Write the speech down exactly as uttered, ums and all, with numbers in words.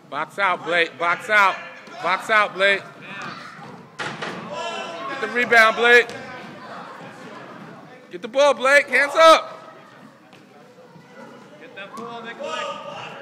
Box out, Blake. Box out. Box out, Blake. Get the rebound, Blake. Get the ball, Blake. Hands up. Get that ball, Nick.